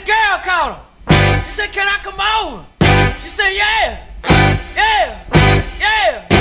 girl called her. She said, can I come over? She said, yeah, yeah, yeah.